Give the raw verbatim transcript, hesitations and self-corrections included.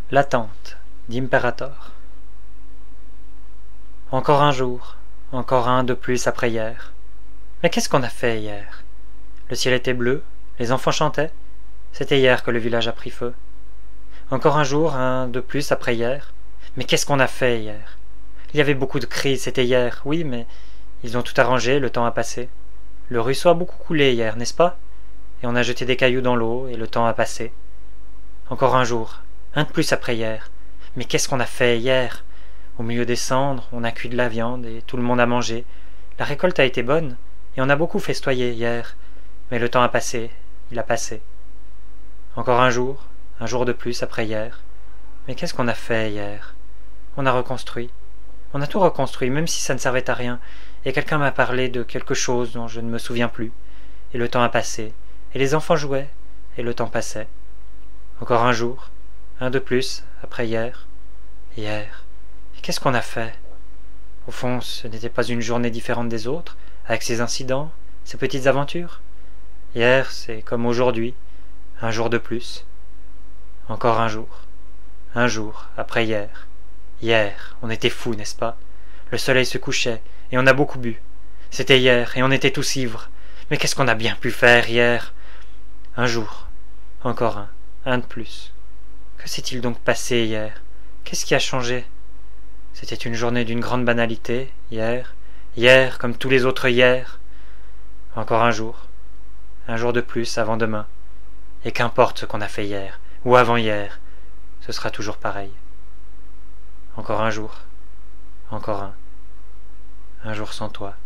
L'attente d'Imperator. Encore un jour, encore un de plus après hier. Mais qu'est-ce qu'on a fait hier? Le ciel était bleu, les enfants chantaient. C'était hier que le village a pris feu. Encore un jour, un de plus après hier. Mais qu'est-ce qu'on a fait hier? Il y avait beaucoup de cris, c'était hier, oui, mais ils ont tout arrangé, le temps a passé. Le ruisseau a beaucoup coulé hier, n'est-ce pas? Et on a jeté des cailloux dans l'eau, et le temps a passé. Encore un jour, un de plus après hier. Mais qu'est-ce qu'on a fait hier? Au milieu des cendres, on a cuit de la viande, et tout le monde a mangé. La récolte a été bonne, et on a beaucoup festoyé hier. Mais le temps a passé, il a passé. Encore un jour, un jour de plus après hier. Mais qu'est-ce qu'on a fait hier? On a reconstruit. On a tout reconstruit, même si ça ne servait à rien, et quelqu'un m'a parlé de quelque chose dont je ne me souviens plus. Et le temps a passé, et les enfants jouaient, et le temps passait. Encore un jour, un de plus, après hier. Hier. Et qu'est-ce qu'on a fait? Au fond, ce n'était pas une journée différente des autres, avec ses incidents, ses petites aventures. Hier, c'est comme aujourd'hui, un jour de plus. Encore un jour. Un jour, après hier. Hier, on était fous, n'est-ce pas? Le soleil se couchait, et on a beaucoup bu. C'était hier, et on était tous ivres. Mais qu'est-ce qu'on a bien pu faire hier? Un jour. Encore un. Un de plus. Que s'est-il donc passé hier? Qu'est-ce qui a changé? C'était une journée d'une grande banalité, hier. Hier, comme tous les autres hier. Encore un jour. Un jour de plus avant demain. Et qu'importe ce qu'on a fait hier, ou avant-hier, ce sera toujours pareil. Encore un jour. Encore un. Un jour sans toi.